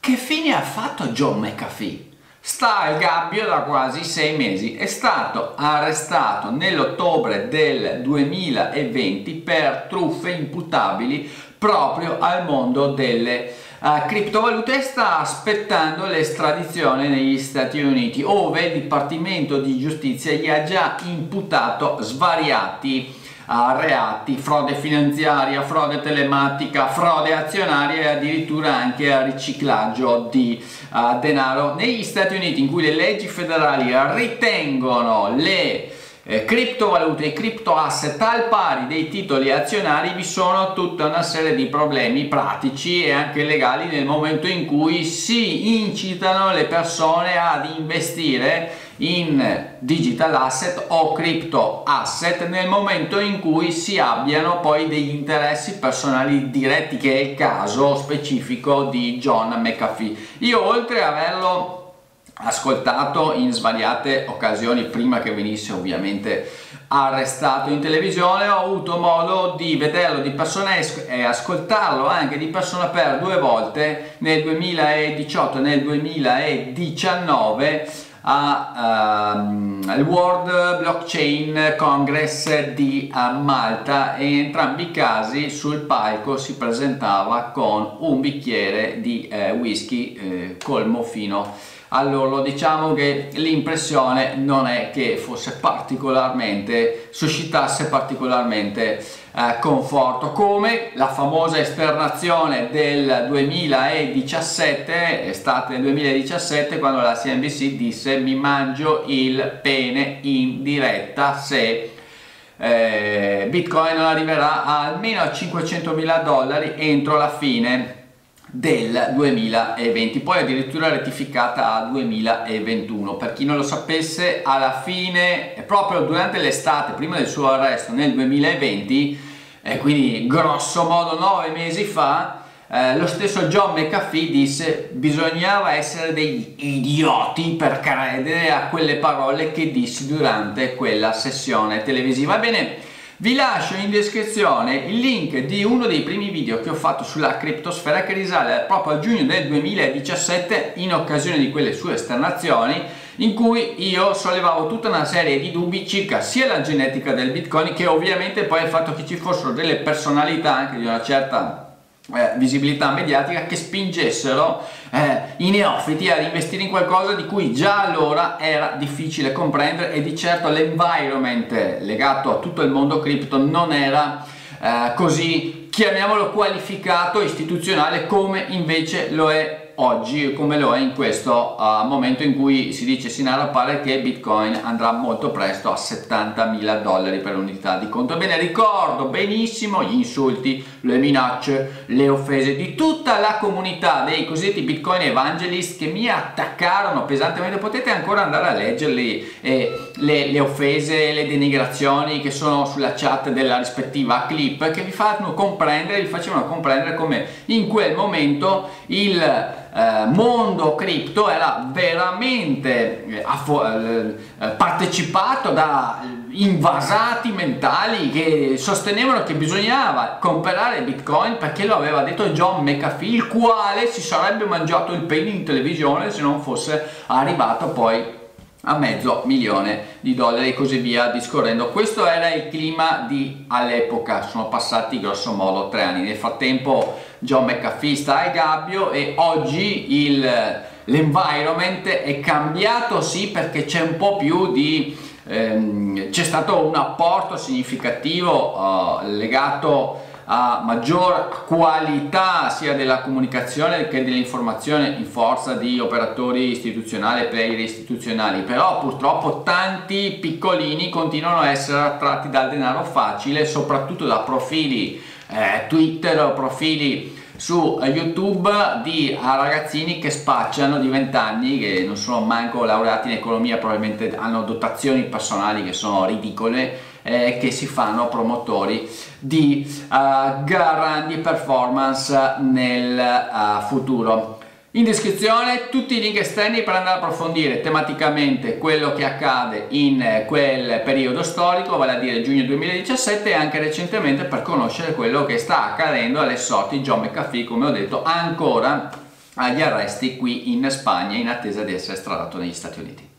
Che fine ha fatto John McAfee? Sta al gabbio da quasi 6 mesi, è stato arrestato nell'ottobre del 2020 per truffe imputabili proprio al mondo delle criptovalute e sta aspettando l'estradizione negli Stati Uniti, ove il Dipartimento di Giustizia gli ha già imputato svariati reati: frode finanziaria, frode telematica, frode azionaria e addirittura anche riciclaggio di denaro. Negli Stati Uniti, in cui le leggi federali ritengono le criptovalute e cripto asset al pari dei titoli azionari, vi sono tutta una serie di problemi pratici e anche legali nel momento in cui si incitano le persone ad investire in digital asset o crypto asset nel momento in cui si abbiano poi degli interessi personali diretti, che è il caso specifico di John McAfee. Io, oltre a averlo ascoltato in svariate occasioni prima che venisse ovviamente arrestato in televisione, ho avuto modo di vederlo di persona e ascoltarlo anche di persona per 2 volte, nel 2018 e nel 2019 al World Blockchain Congress di Malta, e in entrambi i casi sul palco si presentava con un bicchiere di whisky colmo fino all'orlo. Diciamo che l'impressione non è che fosse suscitasse particolarmente conforto, come la famosa esternazione del 2017, estate del 2017, quando la CNBC disse: mi mangio il pene in diretta se Bitcoin non arriverà almeno a $500.000 entro la fine del 2020, poi addirittura rettificata a 2021. Per chi non lo sapesse, alla fine, proprio durante l'estate prima del suo arresto nel 2020, quindi grosso modo 9 mesi fa, lo stesso John McAfee disse: bisognava essere degli idioti per credere a quelle parole che dissi durante quella sessione televisiva. Bene, vi lascio in descrizione il link di uno dei primi video che ho fatto sulla criptosfera, che risale proprio a giugno del 2017, in occasione di quelle sue esternazioni, in cui io sollevavo tutta una serie di dubbi circa sia la genetica del Bitcoin, che ovviamente poi il fatto che ci fossero delle personalità anche di una certa visibilità mediatica che spingessero i neofiti ad investire in qualcosa di cui già allora era difficile comprendere, e di certo l'environment legato a tutto il mondo cripto non era così, chiamiamolo, qualificato, istituzionale, come invece lo è oggi, come lo è in questo momento in cui si dice, si narra, pare che Bitcoin andrà molto presto a $70.000 per unità di conto. Bene, ricordo benissimo gli insulti, le minacce, le offese di tutta la comunità dei cosiddetti Bitcoin evangelist che mi attaccarono pesantemente. Potete ancora andare a leggerli, le offese, le denigrazioni che sono sulla chat della rispettiva clip, che vi facevano comprendere come in quel momento il mondo cripto era veramente partecipato da invasati mentali che sostenevano che bisognava comprare Bitcoin perché lo aveva detto John McAfee, il quale si sarebbe mangiato il pene in televisione se non fosse arrivato poi a $500.000 e così via discorrendo. Questo era il clima di all'epoca. Sono passati grosso modo 3 anni. Nel frattempo John McAfee sta al gabbio e oggi l'environment è cambiato, sì, perché c'è un po' più di c'è stato un apporto significativo legato a maggior qualità sia della comunicazione che dell'informazione in forza di operatori istituzionali e player istituzionali, però purtroppo tanti piccolini continuano a essere attratti dal denaro facile, soprattutto da profili Twitter o profili su YouTube di ragazzini che spacciano di 20 anni, che non sono manco laureati in economia, probabilmente hanno dotazioni personali che sono ridicole, che si fanno promotori di grandi performance nel futuro. In descrizione tutti i link esterni per andare a approfondire tematicamente quello che accade in quel periodo storico, vale a dire giugno 2017, e anche recentemente per conoscere quello che sta accadendo alle sorti di John McAfee, come ho detto, ancora agli arresti qui in Spagna in attesa di essere estradato negli Stati Uniti.